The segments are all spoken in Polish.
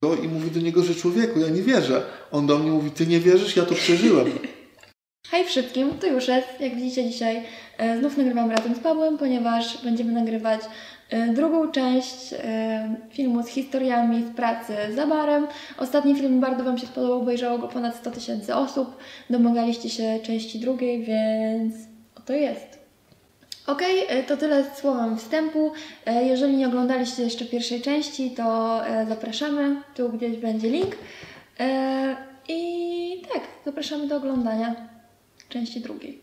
i mówi do niego, że człowieku, ja nie wierzę. On do mnie mówi, ty nie wierzysz, ja to przeżyłem. Hej wszystkim, to już jest. Jak widzicie dzisiaj znów nagrywam razem z Pawłem, ponieważ będziemy nagrywać drugą część filmu z historiami z pracy za barem. Ostatni film bardzo Wam się spodobał, obejrzało go ponad 100 000 osób. Domagaliście się części drugiej, więc oto jest. Okej, to tyle słowem wstępu. Jeżeli nie oglądaliście jeszcze pierwszej części, to zapraszamy. Tu gdzieś będzie link. I tak, zapraszamy do oglądania części drugiej.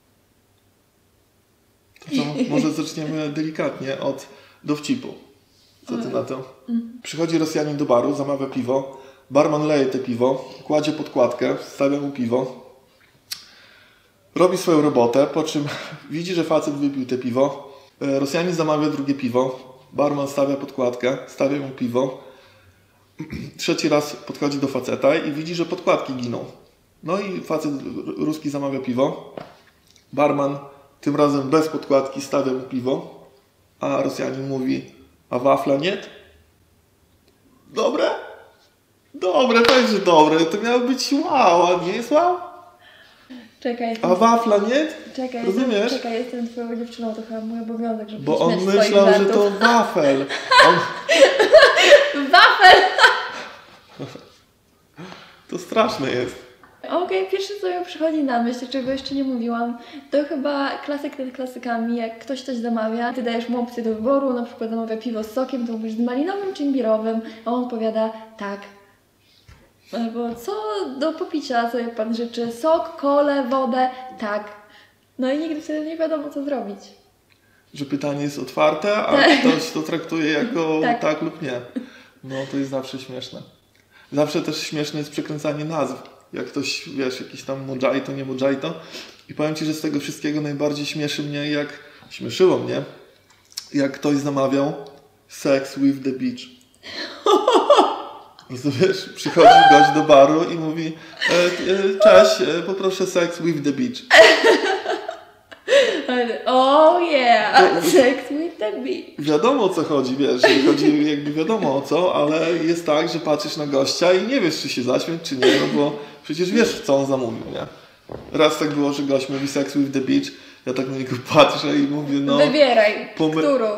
To co, może zaczniemy delikatnie od dowcipu. Co ty na to? Przychodzi Rosjanin do baru, zamawia piwo. Barman leje te piwo, kładzie podkładkę, stawia mu piwo. Robi swoją robotę, po czym widzi, że facet wypił te piwo. Rosjanin zamawia drugie piwo. Barman stawia podkładkę, stawia mu piwo. Trzeci raz podchodzi do faceta i widzi, że podkładki giną. No i facet ruski zamawia piwo. Barman tym razem bez podkładki stawia mu piwo. A Rosjanin mówi, a wafla nie? Dobre? Dobre, powiedz, że dobre. To miało być wow, a nie jest wow? Czekaj. A wafla nie? Czekaj, rozumiesz? Czekaj, jestem twoją dziewczyną, to chyba mój obowiązek, żeby Bo on śmiać myślał, swoich że to żartów. wafel. Wafel! To straszne jest. Okej, pierwsze co mi przychodzi na myśl, czego jeszcze nie mówiłam, to chyba klasyk nad klasykami, jak ktoś coś zamawia, ty dajesz mu opcję do wyboru, na przykład zamawia piwo z sokiem, to mówisz z malinowym czy imbirowym, a on odpowiada tak. Albo co do popicia sobie pan życzy, sok, kolę, wodę, tak. No i nigdy wtedy nie wiadomo co zrobić. Że pytanie jest otwarte, a ktoś to traktuje jako tak lub nie. No to jest zawsze śmieszne. Zawsze też śmieszne jest przekręcanie nazw. Jak ktoś, wiesz, jakiś tam mojito, nie mojito. I powiem Ci, że z tego wszystkiego najbardziej śmieszyło mnie, jak ktoś zamawiał Sex with the Beach. Rozumiesz? Przychodzi gość do baru i mówi cześć, poproszę Sex with the Beach. Oh yeah, sex with the beach. Wiadomo o co chodzi, wiesz, chodzi jakby wiadomo o co, ale jest tak, że patrzysz na gościa i nie wiesz, czy się zaśmiać, czy nie, no bo przecież wiesz, co on zamówił, nie? Raz tak było, że gość mówi Sex with the Beach, ja tak na niego patrzę i mówię, no... Wybieraj, którą?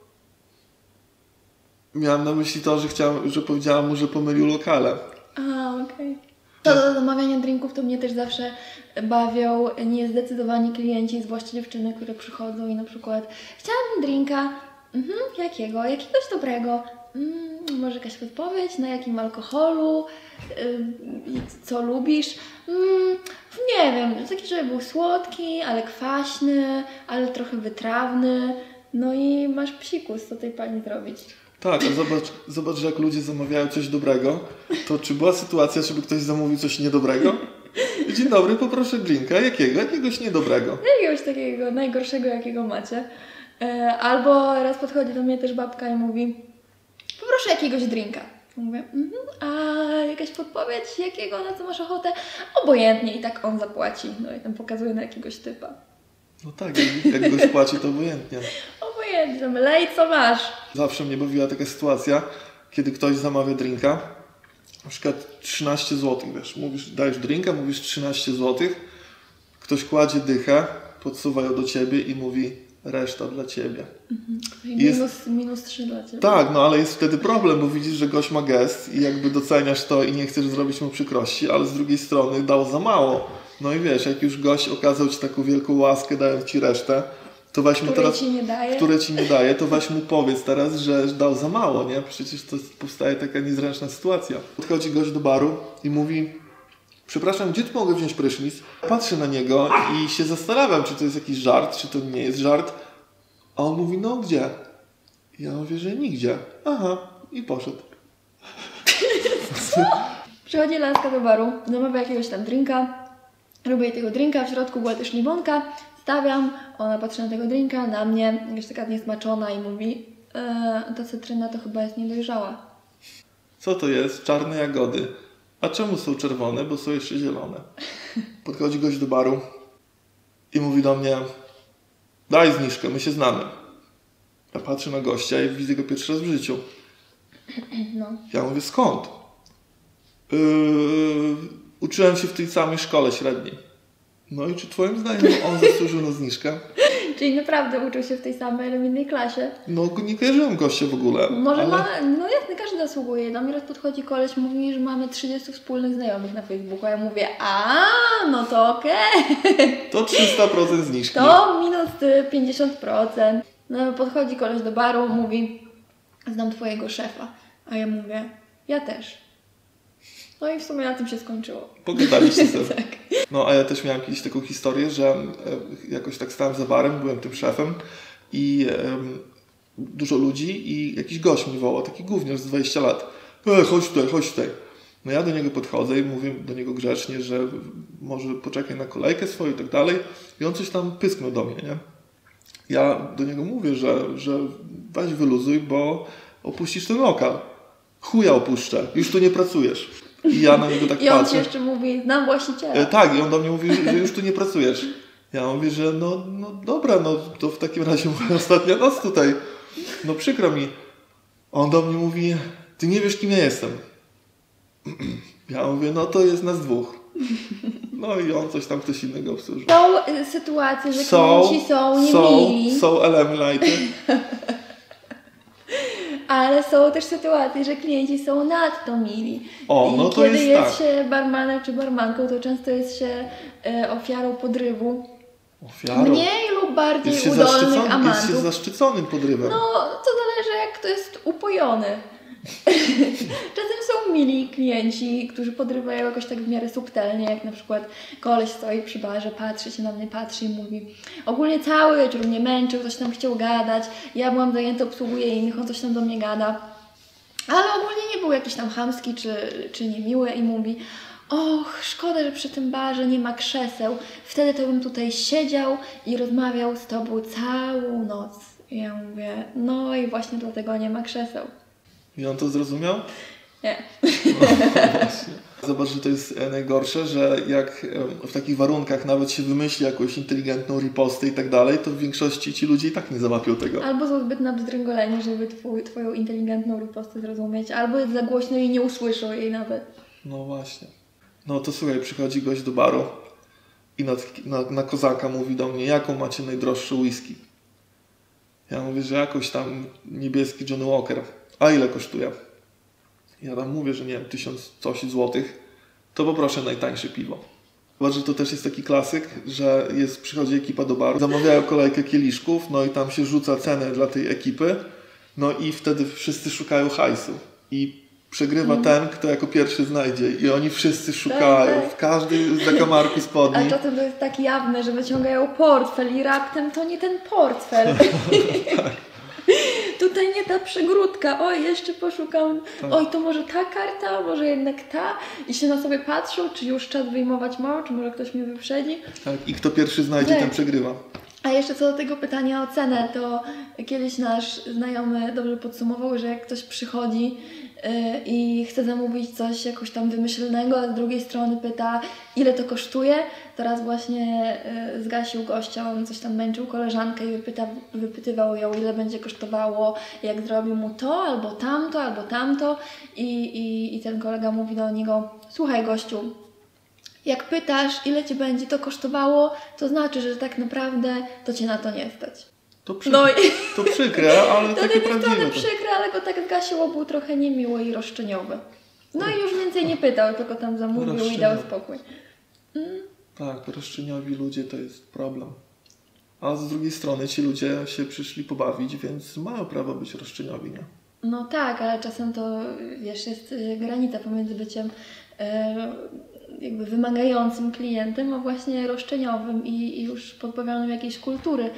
Miałem na myśli to, że powiedziałam mu, że pomylił lokale. A, okej. To do zamawiania drinków to mnie też zawsze bawią niezdecydowani klienci, zwłaszcza dziewczyny, które przychodzą i na przykład chciałabym drinka, jakiego? Jakiegoś dobrego. Może jakaś podpowiedź, na jakim alkoholu, co lubisz? Nie wiem, taki, żeby był słodki, ale kwaśny, ale trochę wytrawny. No i masz psikus, co tej pani zrobić. Tak, a zobacz, że jak ludzie zamawiają coś dobrego, to czy była sytuacja, żeby ktoś zamówił coś niedobrego? Dzień dobry, poproszę drinka. Jakiego? Jakiegoś niedobrego. Jakiegoś takiego najgorszego, jakiego macie. Albo raz podchodzi do mnie też babka i mówi, poproszę jakiegoś drinka. Mówię, a jakaś podpowiedź, jakiego, na co masz ochotę? Obojętnie i tak on zapłaci. No i tam pokazuje na jakiegoś typa. No tak, jak goś płaci, to obojętnie. Obojętnie, lej co masz. Zawsze mnie bawiła taka sytuacja, kiedy ktoś zamawia drinka, na przykład 13 zł, wiesz, dajesz drinka, mówisz 13 zł, ktoś kładzie dychę, podsuwa ją do ciebie i mówi reszta dla ciebie. Minus 3 dla ciebie. Tak, no ale jest wtedy problem, bo widzisz, że gość ma gest i jakby doceniasz to i nie chcesz zrobić mu przykrości, ale z drugiej strony dał za mało. No i wiesz, jak już gość okazał ci taką wielką łaskę, dając ci resztę, to weź mu teraz, które ci nie daje, to weź mu powiedz teraz, że dał za mało, nie? Przecież to powstaje taka niezręczna sytuacja. Podchodzi gość do baru i mówi, przepraszam, gdzie tu mogę wziąć prysznic? Patrzę na niego i się zastanawiam, czy to jest jakiś żart, czy to nie jest żart. A on mówi, no gdzie? Ja mówię, że nigdzie. Aha, i poszedł. Przychodzi laska do baru, zamawia jakiegoś tam drinka, robię jej tego drinka, w środku była też limonka, stawiam, ona patrzy na tego drinka, na mnie, jakaś taka niesmaczona i mówi, ta cytryna to chyba jest niedojrzała. Co to jest? Czarne jagody. A czemu są czerwone? Bo są jeszcze zielone. Podchodzi gość do baru i mówi do mnie, daj zniżkę, my się znamy. Ja patrzę na gościa i widzę go pierwszy raz w życiu. No. Ja mówię, skąd? Uczyłem się w tej samej szkole średniej. No i czy twoim zdaniem on zasłużył na zniżkę? Czyli naprawdę uczył się w tej samej, ale w innej klasie. No nie kojarzyłem gościa w ogóle. Może ma, no jasne, każdy zasługuje. Do mnie raz podchodzi koleś, mówi, że mamy 30 wspólnych znajomych na Facebooku, a ja mówię, no to okej. To 300% zniżki. To minus 50%. No podchodzi koleś do baru, mówi, znam twojego szefa. A ja mówię, ja też. No i w sumie na tym się skończyło. Pogadaliście sobie. Tak. No a ja też miałem kiedyś taką historię, że jakoś tak stałem za barem, byłem tym szefem i dużo ludzi i jakiś gość mi wołał, taki gówniarz z 20 lat. Chodź tutaj. No ja do niego podchodzę i mówię do niego grzecznie, że może poczekaj na kolejkę swoją i tak dalej. I on coś tam pysknął do mnie, nie? Ja do niego mówię, że weź wyluzuj, bo opuścisz ten lokal. Chuja opuszczę, już tu nie pracujesz. I ja na niego tak I on patrzę. ci jeszcze mówi, znam właściciela. Tak, i on do mnie mówi, że już tu nie pracujesz. Ja mówię, że no dobra, no to w takim razie moja ostatnia noc tutaj. No przykro mi. On do mnie mówi, ty nie wiesz, kim ja jestem. Ja mówię, no to jest nas dwóch. No i on coś tam ktoś innego obsłużył. Są sytuacje, że klienci są niemili. Są eliminaty. Ale są też sytuacje, że klienci są nadto mili. O, no I to kiedy jest jest się barmanem czy barmanką, to często jest się ofiarą podrywu. Ofiarą? Mniej lub bardziej Jest się udolnych amantów. Jest się zaszczyconym podrywem. No, to zależy, jak kto jest upojony. Czasem są mili klienci, którzy podrywają jakoś tak w miarę subtelnie, jak na przykład koleś stoi przy barze, patrzy się na mnie, patrzy i mówi, ogólnie cały wieczór mnie męczył, coś tam chciał gadać, ja byłam zajęta, obsługuję innych, on coś tam do mnie gada. Ale ogólnie nie był jakiś tam chamski czy niemiły i mówi, och, szkoda, że przy tym barze nie ma krzeseł, wtedy to bym tutaj siedział i rozmawiał z tobą całą noc. I ja mówię, no i właśnie dlatego nie ma krzeseł. I on to zrozumiał? Nie. No, właśnie. Zobacz, że to jest najgorsze, że jak w takich warunkach nawet się wymyśli jakąś inteligentną ripostę i tak dalej, to w większości ci ludzie i tak nie załapią tego. Albo są zbyt nabzdręgoleni, żeby twoją inteligentną ripostę zrozumieć, albo jest za głośno i nie usłyszą jej nawet. No właśnie. No to słuchaj, przychodzi gość do baru i na kozaka mówi do mnie, jaką macie najdroższy whisky? Ja mówię, że jakoś tam niebieski Johnny Walker. A ile kosztuje? Ja tam mówię, że nie wiem, 1000 coś złotych. To poproszę najtańsze piwo. Zobacz, że to też jest taki klasyk, że przychodzi ekipa do baru, zamawiają kolejkę kieliszków, no i tam się rzuca cenę dla tej ekipy, no i wtedy wszyscy szukają hajsu. I przegrywa ten, kto jako pierwszy znajdzie. I oni wszyscy szukają w każdej zakamarku spodni. A czasem to jest tak jawne, że wyciągają portfel i raptem to nie ten portfel. Tak. Tutaj nie ta przygródka, oj, jeszcze poszukam, oj, to może ta karta, może jednak ta i się na sobie patrzą, czy już czas wyjmować mało, czy może ktoś mnie wyprzedzi. Tak, i kto pierwszy znajdzie, ten przegrywa. A jeszcze co do tego pytania o cenę, to kiedyś nasz znajomy dobrze podsumował, że jak ktoś przychodzi i chce zamówić coś jakoś tam wymyślnego, a z drugiej strony pyta, ile to kosztuje, to raz właśnie zgasił gościa, on coś tam męczył koleżankę i wypytywał ją, ile będzie kosztowało, jak zrobił mu to, albo tamto i ten kolega mówi do niego, słuchaj gościu, jak pytasz, ile Ci będzie to kosztowało, to znaczy, że tak naprawdę to Cię na to nie stać. To przykre, ale to takie prawdziwe. To prawdziwe. przykre, ale go tak zgasiło, był trochę niemiły i roszczeniowy. No i już więcej nie pytał, tylko tam zamówił i dał spokój. Tak, roszczeniowi ludzie to jest problem. A z drugiej strony ci ludzie się przyszli pobawić, więc mają prawo być roszczeniowi, nie? No tak, ale czasem to, wiesz, jest granica pomiędzy byciem jakby wymagającym klientem, a właśnie roszczeniowym i już pozbawionym jakiejś kultury.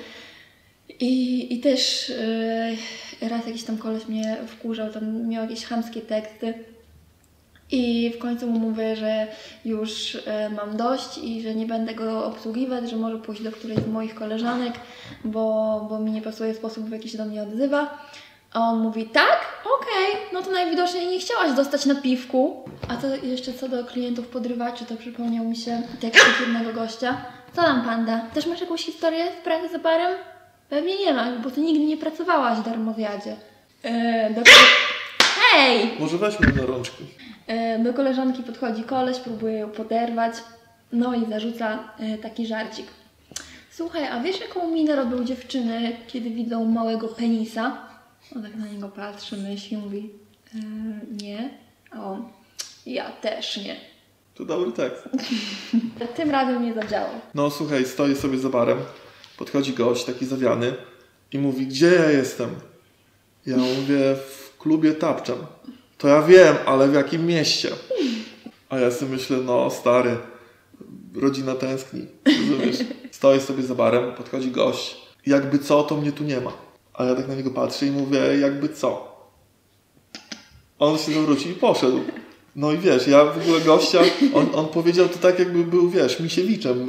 I też raz jakiś tam koleś mnie wkurzał, tam miał jakieś chamskie teksty i w końcu mu mówię, że już mam dość i że nie będę go obsługiwać, że może pójść do którejś z moich koleżanek, bo mi nie pasuje sposób, w jaki się do mnie odzywa. A on mówi, tak? Okej, no to najwidoczniej nie chciałaś dostać na piwku. A to jeszcze co do klientów podrywaczy, to przypomniał mi się tekst jednego gościa. Co tam, panda? Też masz jakąś historię z pracy za barem? Pewnie nie masz, bo ty nigdy nie pracowałaś w darmozjadzie. Hej! Może weźmy na rączki. Do koleżanki podchodzi koleś, próbuje ją poderwać, no i zarzuca taki żarcik. Słuchaj, a wiesz jaką minę robią dziewczyny, kiedy widzą małego penisa? On tak na niego patrzy, myśli, mówi nie, a on ja też nie. To dobry tekst. Tym razem nie zadziałał. No słuchaj, stoję sobie za barem, podchodzi gość taki zawiany i mówi, gdzie ja jestem? Ja mówię, w klubie Tapczan. To ja wiem, ale w jakim mieście? A ja sobie myślę, no stary, rodzina tęskni, rozumiesz? Stoję sobie za barem, podchodzi gość, jakby co, to mnie tu nie ma. A ja tak na niego patrzę i mówię, jakby co? On się zawrócił i poszedł. No i wiesz, ja w ogóle gościa, on powiedział to tak, jakby był, wiesz, Misiewiczem,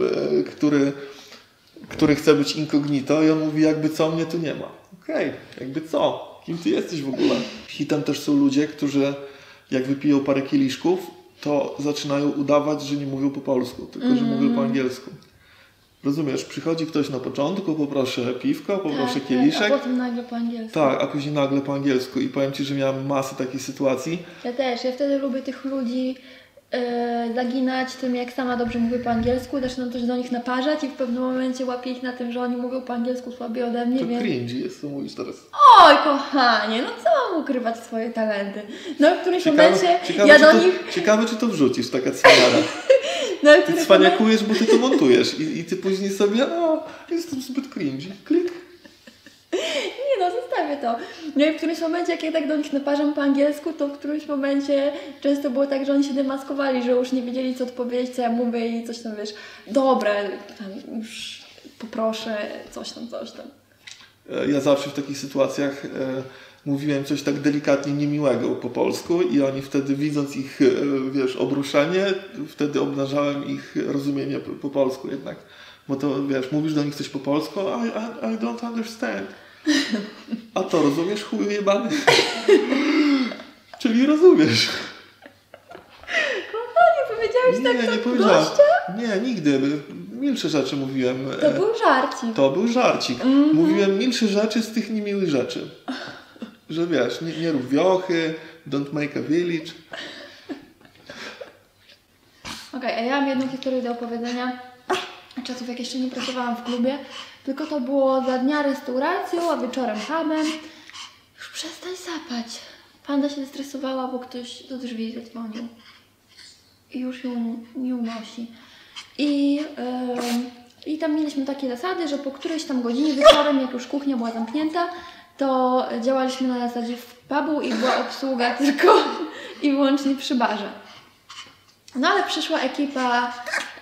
który chce być incognito i on mówi, jakby co, mnie tu nie ma. Okej, jakby co? Kim ty jesteś w ogóle? Hitem też są ludzie, którzy jak wypiją parę kieliszków, to zaczynają udawać, że nie mówią po polsku, tylko że mówią po angielsku. Rozumiesz, przychodzi ktoś na początku, poproszę piwko, poproszę kieliszek. A potem nagle po angielsku. Tak, a później nagle po angielsku. I powiem Ci, że miałem masę takich sytuacji. Ja też. Ja wtedy lubię tych ludzi zaginać tym, jak sama dobrze mówię po angielsku. Zaczynam też do nich naparzać i w pewnym momencie łapię ich na tym, że oni mówią po angielsku słabiej ode mnie. To więc... cringe jest, co mówisz teraz. Oj, kochanie, no co mam ukrywać swoje talenty? No w którymś momencie ja do nich... Ciekawe, czy to wrzucisz, taka cwaniara. No, ty cwaniakujesz, bo ty to montujesz i ty później sobie, jestem zbyt cringe. Klik. Nie no, zostawię to. No i w którymś momencie, jak ja tak do nich naparzam po angielsku, to w którymś momencie często było tak, że oni się demaskowali, że już nie wiedzieli, co odpowiedzieć, co ja mówię i coś tam, wiesz, dobra, tam już poproszę, coś tam. Ja zawsze w takich sytuacjach mówiłem coś tak delikatnie niemiłego po polsku i oni wtedy, widząc ich, wiesz, obruszenie, wtedy obnażałem ich rozumienie po polsku jednak. Bo to, wiesz, mówisz do nich coś po polsku, I don't understand. A to rozumiesz, chuju jebany? Czyli rozumiesz. Kochanie, powiedziałeś tak, nie powiedziałem. Nie, nigdy. Milsze rzeczy mówiłem. To był żarcik. To był żarcik. Mówiłem milsze rzeczy z tych niemiłych rzeczy. Że wiesz, nie rób wiochy, don't make a village. Okej, a ja mam jedną historię do opowiedzenia. Czasów, jak jeszcze nie pracowałam w klubie, tylko to było za dnia restauracją, a wieczorem pubem. Już przestań sapać. Panda się zestresowała, bo ktoś do drzwi zadzwonił. I już ją nie unosi. I tam mieliśmy takie zasady, że po którejś tam godzinie wieczorem, jak już kuchnia była zamknięta, to działaliśmy na zasadzie w pubu i była obsługa tylko i wyłącznie przy barze. No ale przyszła ekipa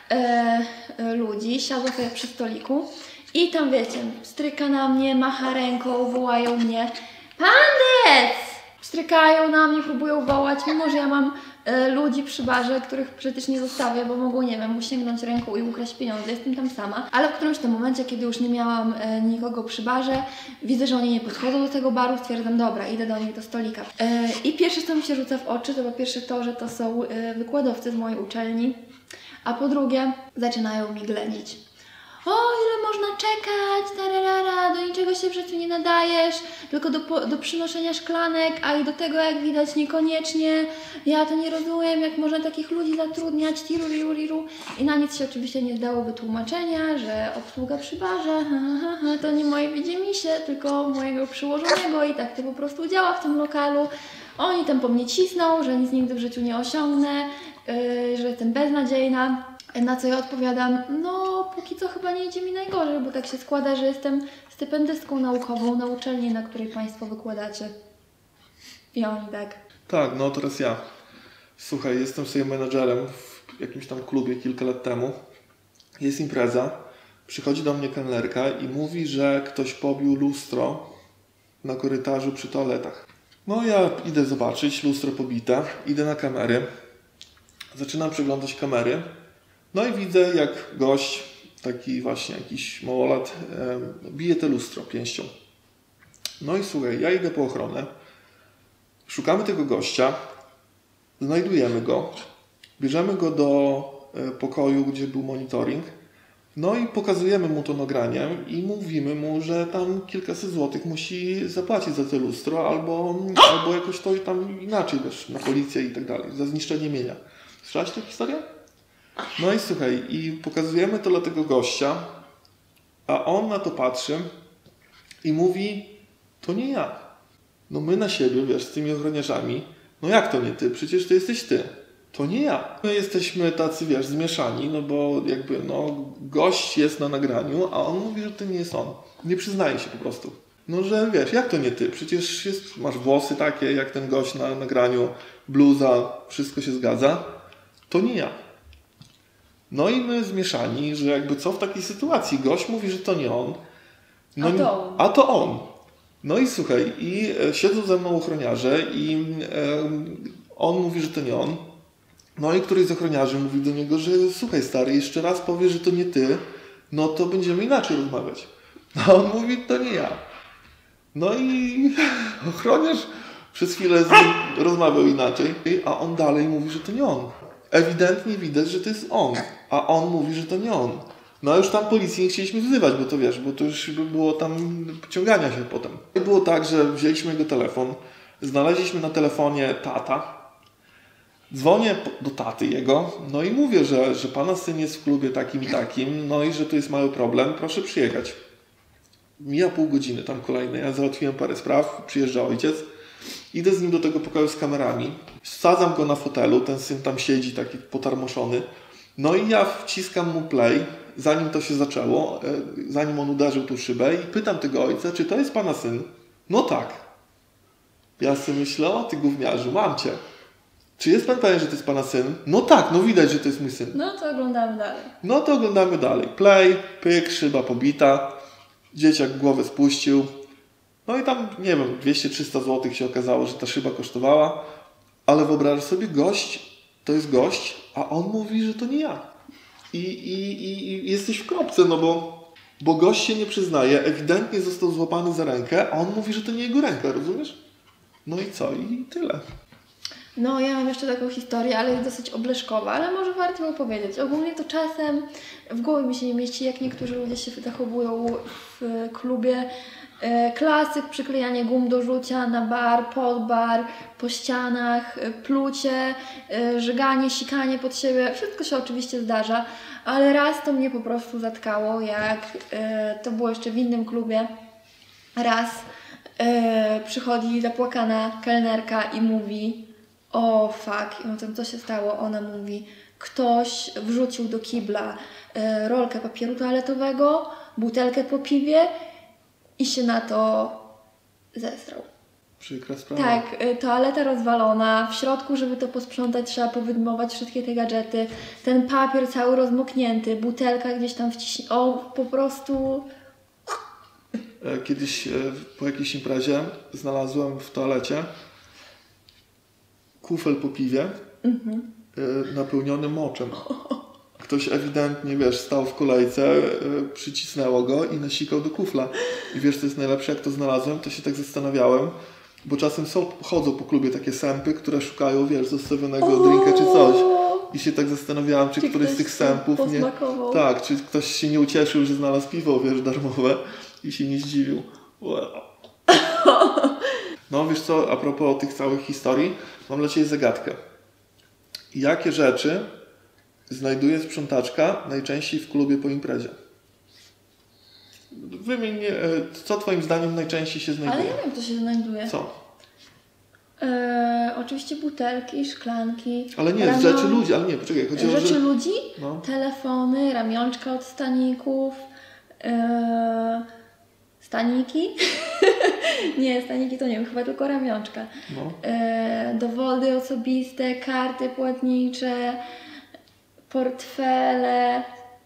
ludzi, siadła sobie przy stoliku i tam wiecie, stryka na mnie, macha ręką, wołają mnie Pandec! Strykają na mnie, próbują wołać, mimo że ja mam ludzi przy barze, których przecież nie zostawię, bo mogą, nie wiem, sięgnąć ręką i ukraść pieniądze, jestem tam sama. Ale w którymś tam momencie, kiedy już nie miałam nikogo przy barze, widzę, że oni nie podchodzą do tego baru, stwierdzam, dobra, idę do nich do stolika. I pierwsze, co mi się rzuca w oczy, to po pierwsze to, że to są wykładowcy z mojej uczelni, a po drugie zaczynają mi ględzić. O, ile można czekać, tararara, do niczego się w życiu nie nadajesz, tylko do przynoszenia szklanek, a i do tego, jak widać, niekoniecznie. Ja to nie rozumiem, jak można takich ludzi zatrudniać, tiru. I na nic się oczywiście nie zdało wytłumaczenia, że obsługa przy barze, to nie moje widzimisię, tylko mojego przełożonego i tak to po prostu działa w tym lokalu. Oni tam po mnie cisną, że nic nigdy w życiu nie osiągnę, że jestem beznadziejna. Na co ja odpowiadam, no póki co chyba nie idzie mi najgorzej, bo tak się składa, że jestem stypendystką naukową na uczelni, na której Państwo wykładacie. I oni tak. Tak, no teraz ja. Słuchaj, jestem sobie menadżerem w jakimś tam klubie kilka lat temu. Jest impreza, przychodzi do mnie kelnerka i mówi, że ktoś pobił lustro na korytarzu przy toaletach. No ja idę zobaczyć, lustro pobite, idę na kamery, zaczynam przeglądać kamery. No i widzę, jak gość, taki właśnie jakiś małolat, bije te lustro pięścią. No i słuchaj, ja idę po ochronę, szukamy tego gościa, znajdujemy go, bierzemy go do pokoju, gdzie był monitoring, No i pokazujemy mu to nagranie i mówimy mu, że tam kilkaset złotych musi zapłacić za to lustro albo jakoś to tam inaczej, wiesz, na policję i tak dalej, za zniszczenie mienia. Słyszałeś tę historię? No i słuchaj, i pokazujemy to dla tego gościa, a on na to patrzy i mówi, to nie ja. No my na siebie, wiesz, z tymi ochroniarzami, no jak to nie ty? Przecież to jesteś ty. To nie ja. My jesteśmy tacy, wiesz, zmieszani, no bo jakby, no, gość jest na nagraniu, a on mówi, że to nie jest on. Nie przyznaje się po prostu. No, że wiesz, jak to nie ty? Przecież masz włosy takie, jak ten gość na nagraniu, bluza, wszystko się zgadza. To nie ja. No i my zmieszani, że jakby co w takiej sytuacji? Gość mówi, że to nie on. No, a to on. No i słuchaj, i siedzą ze mną ochroniarze i on mówi, że to nie on. No i któryś z ochroniarzy mówi do niego, że słuchaj stary, jeszcze raz powiesz, że to nie ty, no to będziemy inaczej rozmawiać. A on mówi, to nie ja. No i ochroniarz przez chwilę z nim rozmawiał inaczej, a on dalej mówi, że to nie on. Ewidentnie widać, że to jest on, a on mówi, że to nie on. No już tam policji nie chcieliśmy wzywać, bo to wiesz, bo to już było tam pociągania się potem. I było tak, że wzięliśmy jego telefon, znaleźliśmy na telefonie tata. Dzwonię do taty jego, no i mówię, że pana syn jest w klubie takim i takim, no i że tu jest mały problem, proszę przyjechać. Mija pół godziny tam kolejne, ja załatwiłem parę spraw, przyjeżdża ojciec, idę z nim do tego pokoju z kamerami, wsadzam go na fotelu, ten syn tam siedzi taki potarmoszony, no i ja wciskam mu play, zanim to się zaczęło, zanim on uderzył tu szybę i pytam tego ojca, czy to jest pana syn? No tak. Ja sobie myślę, o ty gówniarzu, mam cię. Czy jest pan pewien, że to jest pana syn? No tak, no widać, że to jest mój syn. No to oglądamy dalej. No to oglądamy dalej. Play, pyk, szyba pobita, dzieciak głowę spuścił. No i tam, nie wiem, 200-300 zł się okazało, że ta szyba kosztowała. Ale wyobraź sobie, gość, to jest gość, a on mówi, że to nie ja. I jesteś w kropce, no bo gość się nie przyznaje, ewidentnie został złapany za rękę, a on mówi, że to nie jego ręka, rozumiesz? No i co? I tyle. No, ja mam jeszcze taką historię, ale jest dosyć obleszkowa, ale może warto ją powiedzieć. Ogólnie to czasem w głowie mi się nie mieści, jak niektórzy ludzie się zachowują w klubie. Klasyk, przyklejanie gum do rzucia na bar, pod bar, po ścianach, plucie, żyganie, sikanie pod siebie. Wszystko się oczywiście zdarza, ale raz to mnie po prostu zatkało, jak to było jeszcze w innym klubie. Raz przychodzi zapłakana kelnerka i mówi: o fuck, i potem co się stało? Ona mówi: ktoś wrzucił do kibla rolkę papieru toaletowego, butelkę po piwie i się na to zesrał. Przykra sprawa. Tak, toaleta rozwalona, w środku, żeby to posprzątać, trzeba powyjmować wszystkie te gadżety, ten papier cały rozmoknięty, butelka gdzieś tam wciśnięta, po prostu... Kiedyś po jakiejś imprezie znalazłem w toalecie kufel po piwie napełniony moczem. Ktoś ewidentnie, wiesz, stał w kolejce, przycisnęło go i nasikał do kufla. I wiesz, co jest najlepsze, jak to znalazłem, to się tak zastanawiałem, bo czasem chodzą po klubie takie sępy, które szukają, wiesz, zostawionego drinka czy coś. I się tak zastanawiałem, czy któryś z tych sępów nie... Tak, czy ktoś się nie ucieszył, że znalazł piwo, wiesz, darmowe i się nie zdziwił. Wow. No wiesz co, a propos tych całych historii, mam dla Ciebie zagadkę. Jakie rzeczy znajduje sprzątaczka najczęściej w klubie po imprezie? Wymień, co Twoim zdaniem najczęściej się znajduje? Ale ja wiem, co się znajduje. Co? Oczywiście butelki, szklanki. Ale nie, rzeczy ludzi, ale nie, poczekaj. Chodzi o rzeczy ludzi? No. Telefony, ramionczka od staników, staniki. Nie, staniki to nie wiem, chyba tylko ramionczka. No. Dowody osobiste, karty płatnicze, portfele,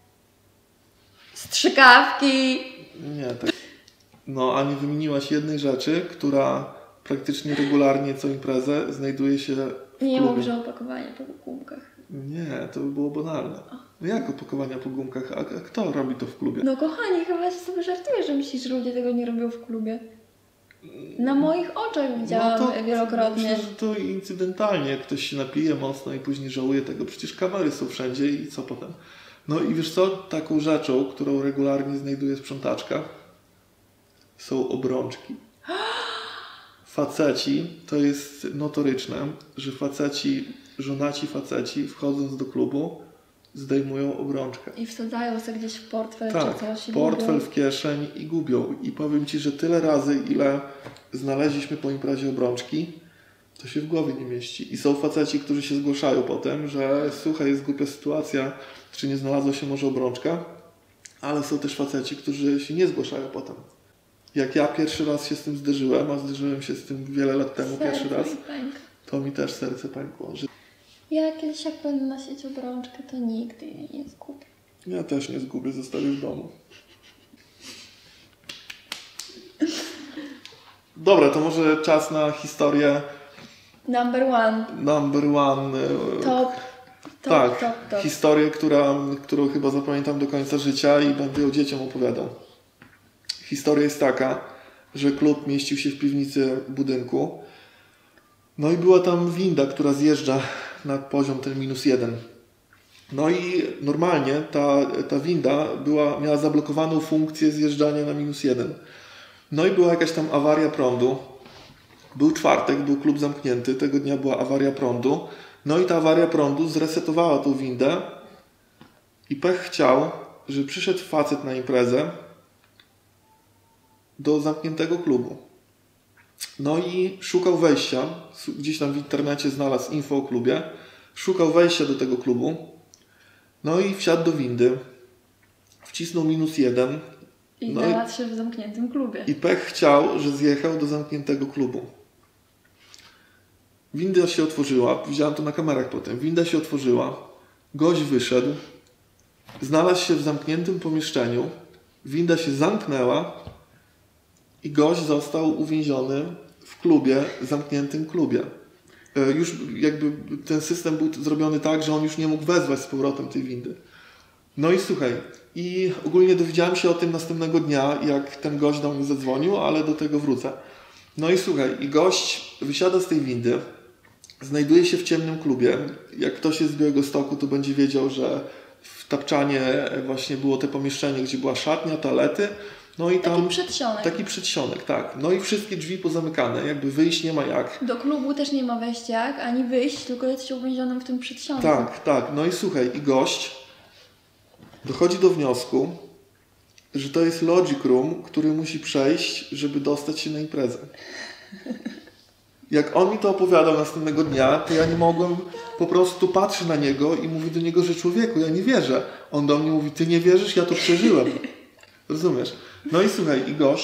strzykawki. Nie, tak. No, a nie wymieniłaś jednej rzeczy, która praktycznie regularnie co imprezę znajduje się w klubie. Nie mówię, że opakowanie po gumkach. Nie, to by było banalne. No jak opakowania po gumkach? A kto robi to w klubie? No kochani, chyba się sobie żartujesz, że myślisz, że ludzie tego nie robią w klubie. Na moich oczach widziałam wielokrotnie. Myślę, że to incydentalnie. Jak ktoś się napije mocno i później żałuje tego. Przecież kamery są wszędzie i co potem? No i wiesz co? Taką rzeczą, którą regularnie znajduje sprzątaczka, są obrączki. Faceci, to jest notoryczne, że żonaci faceci wchodząc do klubu zdejmują obrączkę. I wsadzają sobie gdzieś w portfel Tak, czy coś. portfel w kieszeń i gubią. I powiem Ci, że tyle razy, ile znaleźliśmy po imprezie obrączki, to się w głowie nie mieści. I są faceci, którzy się zgłaszają potem, że słuchaj, jest głupia sytuacja, czy nie znalazła się może obrączka, ale są też faceci, którzy się nie zgłaszają potem. Jak ja pierwszy raz się z tym zderzyłem, a zderzyłem się z tym wiele lat temu pierwszy raz, to mi też serce pękło. Że... Ja kiedyś jak będę nosić obrączkę, to nigdy jej nie zgubię. Ja też nie zgubię, zostawię w domu. Dobra, to może czas na historię. Number one. Top. Historię, którą chyba zapamiętam do końca życia i będę ją dzieciom opowiadał. Historia jest taka, że klub mieścił się w piwnicy budynku. No i była tam winda, która zjeżdża na poziom ten -1. No i normalnie ta winda miała zablokowaną funkcję zjeżdżania na -1. No i była jakaś tam awaria prądu. Był czwartek, był klub zamknięty, tego dnia była awaria prądu. No i ta awaria prądu zresetowała tą windę i pech chciał, że przyszedł facet na imprezę do zamkniętego klubu. No i szukał wejścia, gdzieś tam w internecie znalazł info o klubie, szukał wejścia do tego klubu, no i wsiadł do windy, wcisnął -1. I znalazł się w zamkniętym klubie. I pech chciał, że zjechał do zamkniętego klubu. Winda się otworzyła, widziałem to na kamerach potem, winda się otworzyła, gość wyszedł, znalazł się w zamkniętym pomieszczeniu, winda się zamknęła i gość został uwięziony w klubie, zamkniętym klubie. Już jakby ten system był zrobiony tak, że on już nie mógł wezwać z powrotem tej windy. No i słuchaj, i ogólnie dowiedziałem się o tym następnego dnia, jak ten gość do mnie zadzwonił, ale do tego wrócę. No i słuchaj, i gość wysiada z tej windy, znajduje się w ciemnym klubie. Jak ktoś jest z Białegostoku, to będzie wiedział, że w Tapczanie właśnie było te pomieszczenie, gdzie była szatnia, toalety. No i tam taki przedsionek, tak. No i wszystkie drzwi pozamykane, jakby wyjść nie ma jak. Do klubu też nie ma wejść jak, ani wyjść, tylko jest się uwięzionym w tym przedsionku. Tak. No i słuchaj, i gość dochodzi do wniosku, że to jest logic room, który musi przejść, żeby dostać się na imprezę. Jak on mi to opowiadał następnego dnia, to ja nie mogłem, po prostu patrzeć na niego i mówię do niego, że człowieku, ja nie wierzę. On do mnie mówi, ty nie wierzysz, ja to przeżyłem. Rozumiesz? No i słuchaj,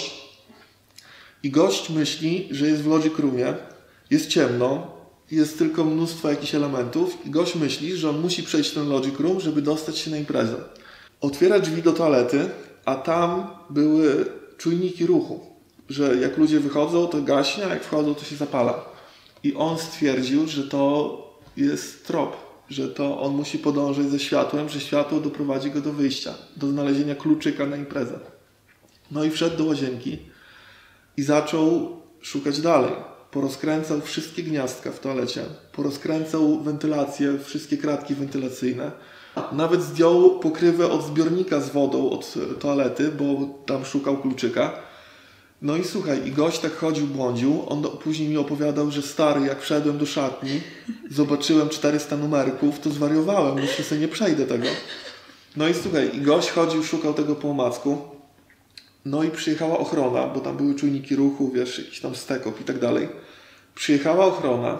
i gość myśli, że jest w logic roomie, jest ciemno, jest tylko mnóstwo jakichś elementów i gość myśli, że on musi przejść ten logic room, żeby dostać się na imprezę. Otwiera drzwi do toalety, a tam były czujniki ruchu, że jak ludzie wychodzą, to gaśnie, a jak wchodzą, to się zapala. I on stwierdził, że to jest trop, że to on musi podążać ze światłem, że światło doprowadzi go do wyjścia, do znalezienia kluczyka na imprezę. No i wszedł do łazienki i zaczął szukać dalej. Porozkręcał wszystkie gniazdka w toalecie, porozkręcał wentylację, wszystkie kratki wentylacyjne. Nawet zdjął pokrywę od zbiornika z wodą od toalety, bo tam szukał kluczyka. No i słuchaj, i gość tak chodził, błądził. On później mi opowiadał, że stary, jak wszedłem do szatni, zobaczyłem 400 numerków, to zwariowałem, myślę sobie, nie przejdę tego. No i słuchaj, i gość chodził, szukał tego po omacku. No i przyjechała ochrona, bo tam były czujniki ruchu, wiesz, jakiś tam stekop i tak dalej. Przyjechała ochrona,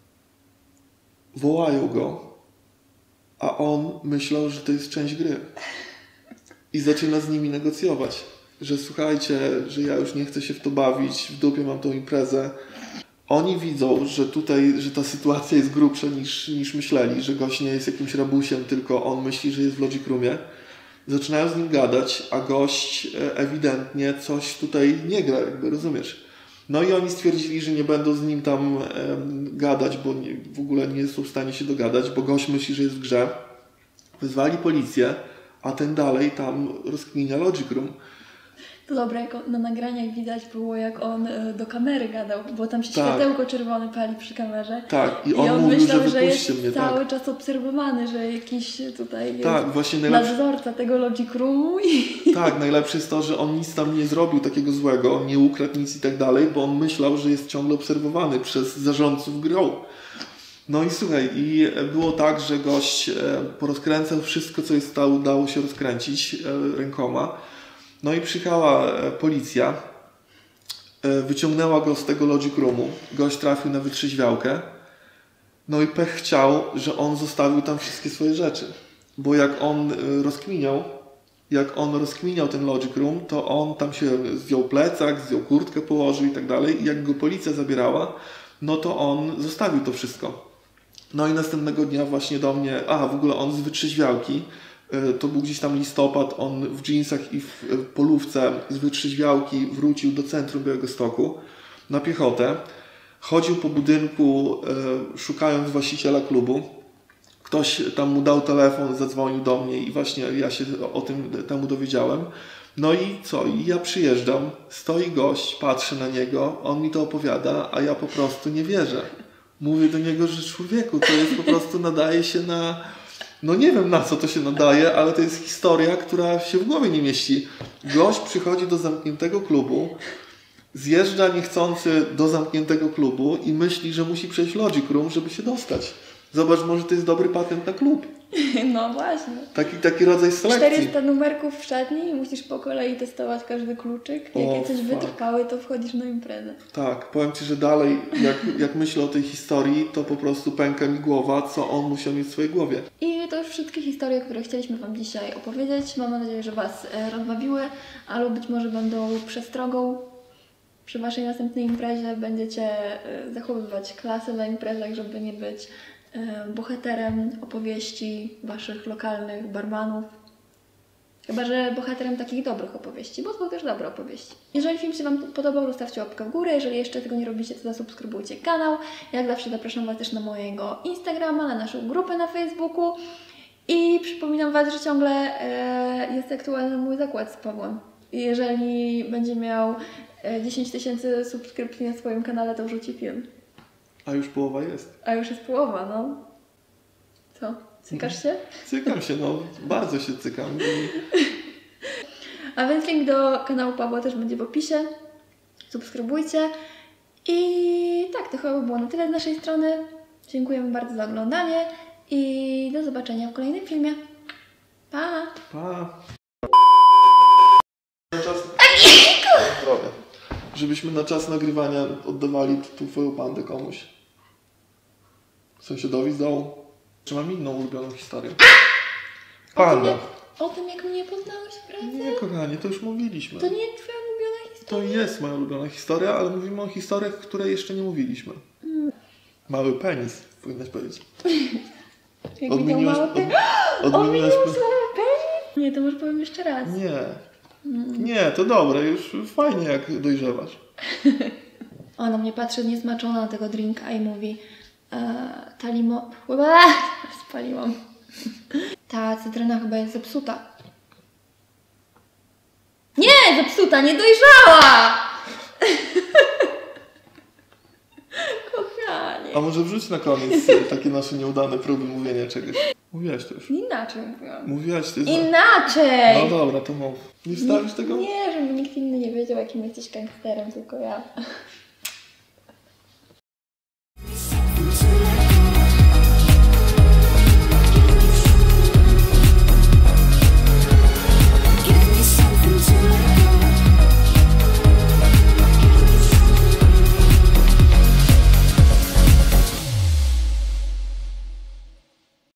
wołają go, a on myślał, że to jest część gry. I zaczyna z nimi negocjować, że słuchajcie, że ja już nie chcę się w to bawić, w dupie mam tą imprezę. Oni widzą, że tutaj, że ta sytuacja jest grubsza niż myśleli, że gość nie jest jakimś rabusiem, tylko on myśli, że jest w logic roomie. Zaczynają z nim gadać, a gość ewidentnie coś tutaj nie gra, jakby, rozumiesz? No i oni stwierdzili, że nie będą z nim tam gadać, bo w ogóle nie są w stanie się dogadać, bo gość myśli, że jest w grze. Wezwali policję, a ten dalej tam rozkminia logic room. To dobre, jak na nagraniach widać było, jak on do kamery gadał, bo tam się Tak. światełko czerwone pali przy kamerze. Tak, I on mówił, myślał, że że jest wypuśćcie mnie, cały tak. czas obserwowany, że jakiś tutaj jest Tak, właśnie najlepsze, nadzorca tego Logic Roomu i... tak, najlepsze jest to, że on nic tam nie zrobił takiego złego, nie ukradł nic i tak dalej, bo on myślał, że jest ciągle obserwowany przez zarządców grą. No i słuchaj, i było tak, że gość porozkręcał wszystko, co jest dało się rozkręcić rękoma. No i przyjechała policja, wyciągnęła go z tego Logic Roomu, gość trafił na wytrzeźwiałkę. No i pech chciał, że on zostawił tam wszystkie swoje rzeczy. Bo jak on rozkminiał ten Logic Room, to on tam się zdjął plecak, zdjął kurtkę, położył i tak dalej. I jak go policja zabierała, no to on zostawił to wszystko. No i następnego dnia właśnie do mnie, w ogóle on z wytrzeźwiałki, to był gdzieś tam listopad, on w dżinsach i w polówce z wytrzeźwiałki wrócił do centrum Białegostoku na piechotę. Chodził po budynku szukając właściciela klubu. Ktoś tam mu dał telefon, zadzwonił do mnie i właśnie ja się o tym temu dowiedziałem. No i co? I ja przyjeżdżam, stoi gość, patrzę na niego, on mi to opowiada, a ja po prostu nie wierzę. Mówię do niego, że człowieku, to jest po prostu nadaje się na... No nie wiem na co to się nadaje, ale to jest historia, która się w głowie nie mieści. Gość przychodzi do zamkniętego klubu, zjeżdża niechcący do zamkniętego klubu i myśli, że musi przejść Logic Room, żeby się dostać. Zobacz, może to jest dobry patent na klub. No właśnie. Taki rodzaj selekcji. 400 numerków w szatni i musisz po kolei testować każdy kluczyk. Jak jesteś wytrwały, to wchodzisz na imprezę. Tak, powiem Ci, że dalej, jak myślę o tej historii, to po prostu pęka mi głowa, co on musiał mieć w swojej głowie. I to już wszystkie historie, które chcieliśmy Wam dzisiaj opowiedzieć. Mam nadzieję, że Was rozbawiły, albo być może będą przestrogą. Przy Waszej następnej imprezie będziecie zachowywać klasę na imprezach, żeby nie być bohaterem opowieści Waszych lokalnych barmanów. Chyba że bohaterem takich dobrych opowieści, bo są też dobre opowieści. Jeżeli film się Wam podobał, zostawcie łapkę w górę. Jeżeli jeszcze tego nie robicie, to zasubskrybujcie kanał. Jak zawsze zapraszam Was też na mojego Instagrama, na naszą grupę na Facebooku. I przypominam Was, że ciągle jest aktualny mój zakład z Pawłem. I jeżeli będzie miał 10 000 subskrypcji na swoim kanale, to wrzuci film. A już połowa jest. A już jest połowa, no. Co? Cykasz się? Cykam się, no. Bardzo się cykam. A więc link do kanału Pawła też będzie w opisie. Subskrybujcie. I tak, to chyba było na tyle z naszej strony. Dziękujemy bardzo za oglądanie i do zobaczenia w kolejnym filmie. Pa! Pa! Żebyśmy na czas nagrywania oddawali tu Twoją pandę komuś. Sąsiadowi z dołu. Czy mam inną ulubioną historię? Panda. O tym, jak mnie poznałeś w pracy? Nie, kochanie, to już mówiliśmy. To nie jest Twoja ulubiona historia? To jest moja ulubiona historia, ale mówimy o historiach, które jeszcze nie mówiliśmy. Mały penis, powinnaś powiedzieć. Jak widział mały penis? Odmieniłaś... mały penis? Nie, to może powiem jeszcze raz. Nie. Nie, to dobre, już fajnie jak dojrzewasz. Ona mnie patrzy niesmaczona na tego drinka i mówi spaliłam. Ta cytryna chyba jest zepsuta. Nie, zepsuta, nie dojrzała! Kochanie. A może wrzuć na koniec takie nasze nieudane próby mówienia czegoś. Mówiłaś to już. Inaczej mówiłam. Mówiłaś to już. Inaczej! No dobra, to mów. Nie wstawisz tego? Nie, żeby nikt inny nie wiedział, jakim jesteś gangsterem, tylko ja.